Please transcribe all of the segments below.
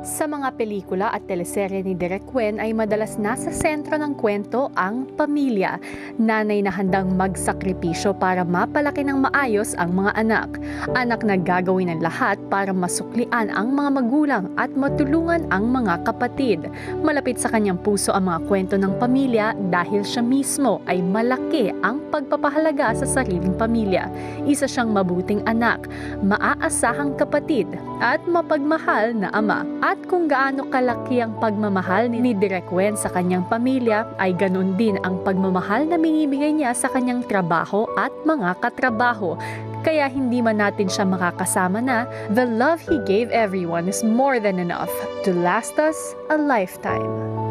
Sa mga pelikula at teleserye ni Direk Wenn ay madalas nasa sentro ng kwento ang pamilya. Nanay na handang magsakripisyo para mapalaki ng maayos ang mga anak. Anak na gagawin ng lahat para masuklian ang mga magulang at matulungan ang mga kapatid. Malapit sa kanyang puso ang mga kwento ng pamilya dahil siya mismo ay malaki ang pagpapahalaga sa sariling pamilya. Isa siyang mabuting anak, maaasahang kapatid at mapagmahal na ama. At kung gaano kalaki ang pagmamahal ni Direk Wenn sa kanyang pamilya, ay ganun din ang pagmamahal na binibigay niya sa kanyang trabaho at mga katrabaho. Kaya hindi man natin siya makakasama na, the love he gave everyone is more than enough to last us a lifetime.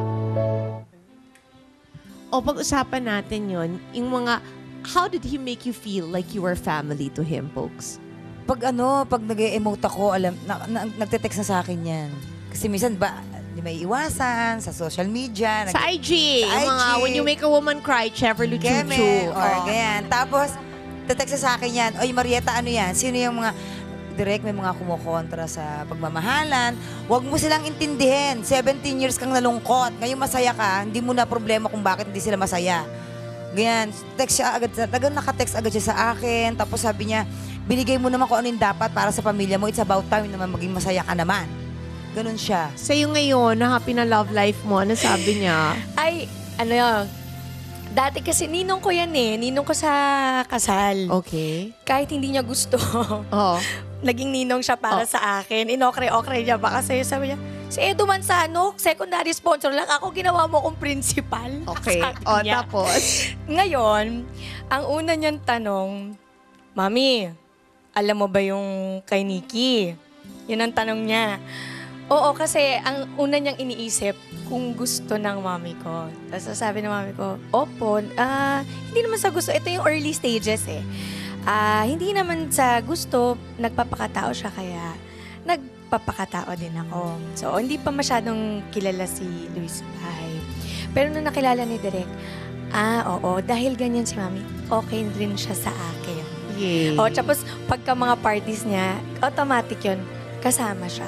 O pag-usapan natin yon, yung mga, how did he make you feel like you were family to him, folks? Pag nag-emote ako, nagte-text na sa akin yan. Kasi minsan di may iwasan sa social media. Sa IG, sa IG. Mga, when you make a woman cry, Cheverly Chuchu. Or ganyan. Tapos, te-text na sa akin yan, oy Marieta, ano yan? Sino yung mga, Direk, may mga kumukontra sa pagmamahalan. Huwag mo silang intindihin. 17 years kang nalungkot. Ngayon masaya ka, hindi mo na problema kung bakit hindi sila masaya. Ganyan, text siya agad, naka-text agad siya sa akin. Tapos sabi niya, binigay mo naman kung ano yung dapat para sa pamilya mo. It's about time naman maging masaya ka naman. Ganun siya. Sa'yo ngayon, na happy na love life mo, ano sabi niya? Ay, ano yun, dati kasi ninong ko yan eh. Ninong ko sa kasal. Okay. Kahit hindi niya gusto, Oh. naging ninong siya para sa akin. Inokre-okre niya ba kasi sabi niya, si Edo Manzano, secondary sponsor lang. Ako ginawa mo kong principal. Okay. Sabi O, niya. tapos? Ngayon, ang una niyang tanong, Mami, alam mo ba yung kay Nikki? Yun ang tanong niya. Oo, kasi ang una niyang iniisip kung gusto ng mami ko. Tapos sabi ng mami ko, opo, hindi naman sa gusto. Ito yung early stages eh. Hindi naman sa gusto, nagpapakatao siya kaya nagpapakatao din ako. So, hindi pa masyadong kilala si Luis sa bahay. Pero nung nakilala ni Direk, oo, dahil ganyan si mami, okay rin siya sa akin. Yay. O, tapos pagka mga parties niya, automatic yun, kasama siya.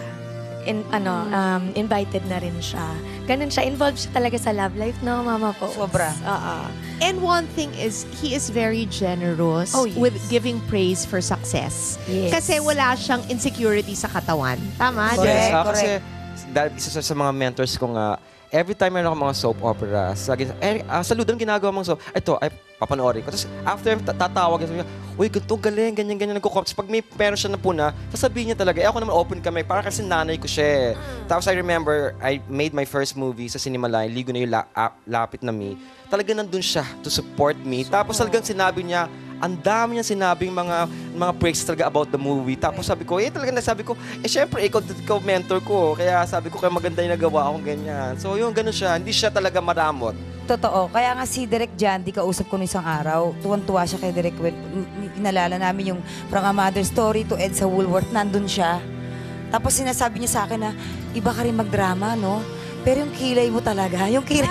Invited na rin siya. Ganun siya. Involved siya talaga sa love life, no, mama po? Sobra. Oo. And one thing is, he is very generous Oh, yes. with giving praise for success. Yes. Kasi wala siyang insecurity sa katawan. Tama? Correct. Direk? Correct. Kasi dahil isa sa mga mentors ko nga, every time meron ako mga soap opera, saludan ginagawa mong soap, ito, ay papanoorin ko. Tapos after tatawag, sabi niya, uy, ganito, galing, ganyan, nagko-comments. Pag may meron siya na puna, sasabihin niya talaga, ako naman open kami, para kasi nanay ko siya. Tapos I remember, I made my first movie sa Cinemalay, Ligo na yung Lapit na Me. Talaga nandun siya to support me. Tapos talagang sinabi niya, ang dami niya sinabing mga praise talaga about the movie. Tapos sabi ko, syempre, ikaw mentor ko. Kaya sabi ko, kaya maganda yung nagawa akong ganyan. So yun, ganun siya. Hindi siya talaga maramot. Totoo. Kaya nga si Direk Jan, kausap ko nung isang araw, tuwan-tuwa siya kay Direk Wenn. Inalala namin yung From a Mother's Story to Ed sa Woolworth, nandun siya. Tapos sinasabi niya sa akin na, iba ka rin magdrama, no? Pero yung kilay mo talaga,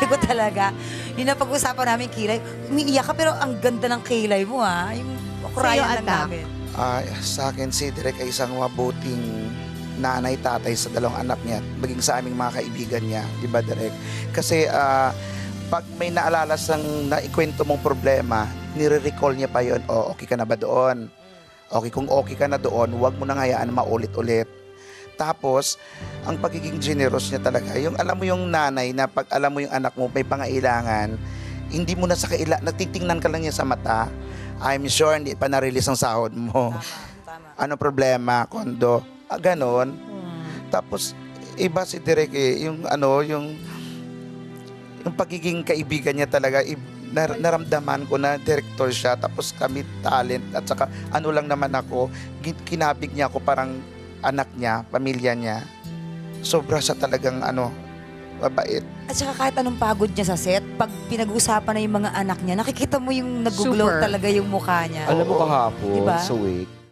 yun ang pag-usapan namin, kilay. Umiiyak ka, pero ang ganda ng kilay mo, ha? Yung kurayan lang namin. Sa akin, si Direk ay isang mabuting nanay, tatay sa dalawang anak niya, maging sa aming mga kaibigan niya, di ba, Direk? Kasi pag may naalala sang naikwento mong problema, nire-recall niya pa yun, okay ka na ba doon? Okay, kung okay ka na doon, huwag mo nang hayaan maulit-ulit. Tapos, ang pagiging generous niya talaga, yung alam mo yung nanay na pag alam mo yung anak mo may pangailangan, hindi mo na sa natitingnan ka lang niya sa mata, I'm sure hindi pa na-release ang sahod mo. Tama. Ano problema, kondo, ganon. Tapos, iba si Direk yung pagiging kaibigan niya talaga, naramdaman ko na director siya, tapos kami talent, at saka ano lang naman ako, kinabig niya ako parang anak niya, pamilya niya. Sobra siya talagang mabait. At saka kahit anong pagod niya sa set, pag pinag-uusapan na yung mga anak niya, nakikita mo yung nag-glow Super. talaga yung mukha niya. Alam mo kahapon, Diba? sa wake,